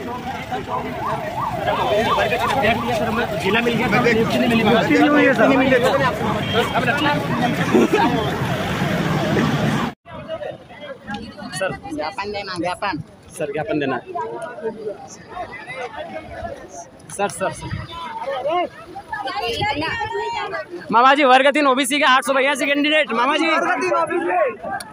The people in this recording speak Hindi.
जिला मिल गया सर। ज्ञापन देना, ज्ञापन सर, ज्ञापन देना सर। मामा जी वर्ग 3 ओबीसी के 882 कैंडिडेट। मामा जी